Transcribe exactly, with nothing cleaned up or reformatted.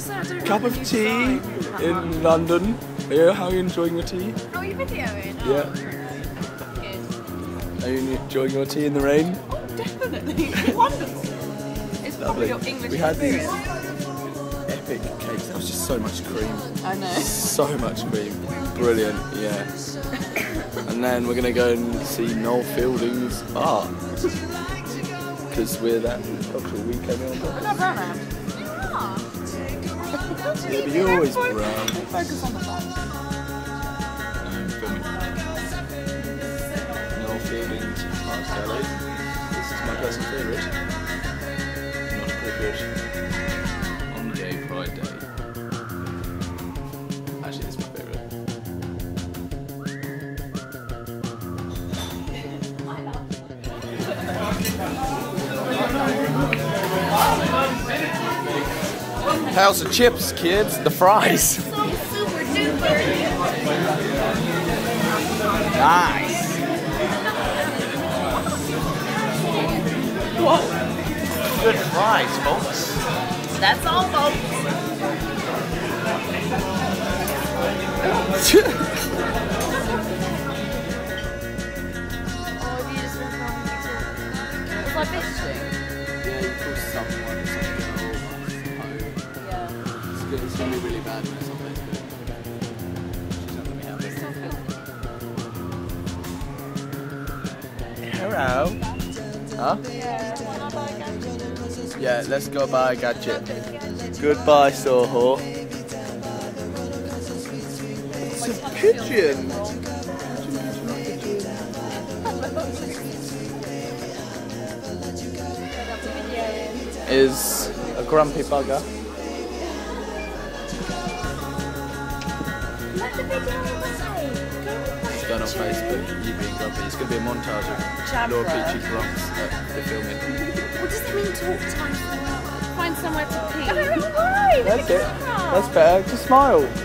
cup of tea in London. Yeah, how are you enjoying your tea? Oh, you're videoing? Oh, Yeah. good. Are you enjoying your tea in the rain? Oh, definitely. Wonderful. It's probably your English We had these experience. epic cakes. That was just so much cream. I know. So much cream. Brilliant, yeah. And then we're going to go and see Noel Fielding's art. Because we're that cultural weekend on top. I'm not brown now. Yeah, but you're always brown. Focus on the fun. I'm filming. Noel Fielding's art gallery. This is my personal favourite. Not appropriate on Gay Pride Day. Actually, this is my favourite. How's the chips, kids? The fries. So super duper. Nice. Whoa. Good fries, folks. That's all, folks. It's like this thing. Yeah, you call someone, some girl, home. Yeah. It's good. It's gonna be really bad when it's on Facebook. She's not gonna be happy. Hello. Huh? Yeah, let's go buy a gadget. Goodbye, Soho. It's a pigeon. Is a grumpy bugger. It's going on Facebook, you being grumpy. It's going to be a montage of Oli and Peachey grumps that they're filming. What does it mean talk time? Find somewhere to pee. Oh, right. That's it. That's better. Just smile.